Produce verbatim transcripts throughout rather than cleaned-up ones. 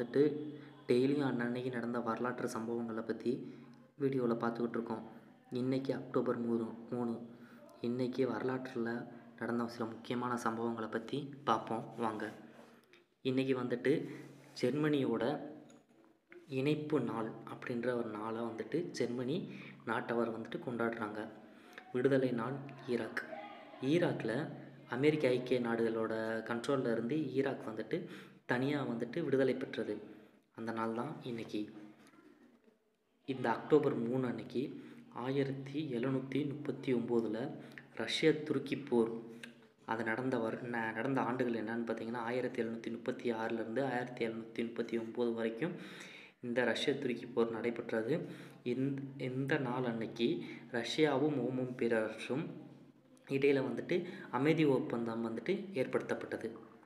வந்துட்டு டெய்லியும் அன்னன்னைக்கு நடந்த வரலாற்று சம்பவங்களை பற்றி வீடியோவில் பார்த்துக்கிட்டு இருக்கோம். இன்றைக்கி அக்டோபர் மூணு மூணு இன்றைக்கி வரலாற்றில் நடந்த சில முக்கியமான சம்பவங்களை பற்றி பார்ப்போம் வாங்க. இன்றைக்கி வந்துட்டு ஜெர்மனியோட இணைப்பு நாள் அப்படின்ற ஒரு நாளை வந்துட்டு ஜெர்மனி நாட்டவர் வந்துட்டு கொண்டாடுறாங்க. விடுதலை நாள் ஈராக். ஈராக்கில் அமெரிக்க ஐக்கிய நாடுகளோட கண்ட்ரோலில் இருந்து ஈராக் வந்துட்டு தனியாக வந்துட்டு விடுதலை பெற்றது. அந்த நாள் தான் இன்றைக்கி. இந்த அக்டோபர் மூணு அன்னைக்கு ஆயிரத்தி எழுநூற்றி முப்பத்தி ஒம்போதில் ரஷ்ய துருக்கி போர் அது நடந்த வரு நடந்த ஆண்டுகள் என்னன்னு பார்த்தீங்கன்னா ஆயிரத்தி எழுநூற்றி முப்பத்தி ஆறிலிருந்து ஆயிரத்தி எழுநூற்றி முப்பத்தி ஒம்பது வரைக்கும் இந்த ரஷ்ய துருக்கி போர் நடைபெற்றது. இந்த இந்த நாள் அன்னைக்கு ரஷ்யாவும் ஓமம் பேரரசும் இடையில் வந்துட்டு அமைதி ஒப்பந்தம் வந்துட்டு ஏற்படுத்தப்பட்டது.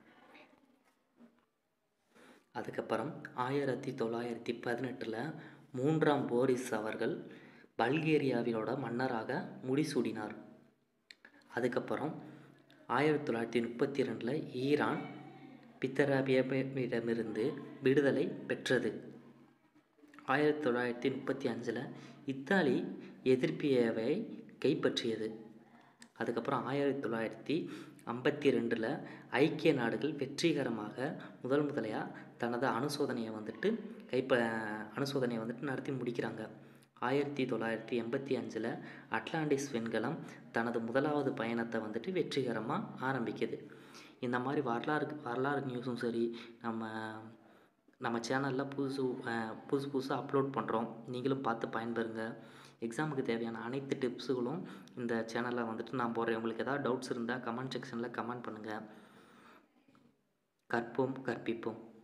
அதுக்கப்புறம் ஆயிரத்தி தொள்ளாயிரத்தி பதினெட்டில் மூன்றாம் போரிஸ் அவர்கள் பல்கேரியாவிலோட மன்னராக முடிசூடினார். அதுக்கப்புறம் ஆயிரத்தி தொள்ளாயிரத்தி முப்பத்தி ரெண்டில் ஈரான் பித்தராபியமிடமிருந்து விடுதலை பெற்றது. ஆயிரத்தி தொள்ளாயிரத்தி முப்பத்தி அஞ்சில் இத்தாலி எதிர்ப்பியவை கைப்பற்றியது. அதுக்கப்புறம் ஆயிரத்தி தொள்ளாயிரத்தி ஐம்பத்தி ரெண்டில் ஐக்கிய நாடுகள் வெற்றிகரமாக முதல் முதலையாக தனது அணுசோதனையை வந்துட்டு கைப்ப அணுசோதனையை வந்துட்டு நடத்தி முடிக்கிறாங்க. ஆயிரத்தி தொள்ளாயிரத்தி எண்பத்தி அஞ்சில் அட்லாண்டிஸ் விண்கலம் தனது முதலாவது பயணத்தை வந்துட்டு வெற்றிகரமாக ஆரம்பிக்குது. இந்த மாதிரி வரலாறு வரலாறு நியூஸும் சரி நம்ம நம்ம சேனலில் புதுசு புதுசு புதுசாக அப்லோட் பண்ணுறோம். நீங்களும் பார்த்து பயன்பெறுங்க. எக்ஸாமுக்கு தேவையான அனைத்து டிப்ஸுகளும் இந்த சேனலில் வந்துட்டு நான் போடுறேன். உங்களுக்கு ஏதாவது டவுட்ஸ் இருந்தால் கமெண்ட் செக்ஷனில் கமெண்ட் பண்ணுங்கள். கற்போம் கற்பிப்போம்.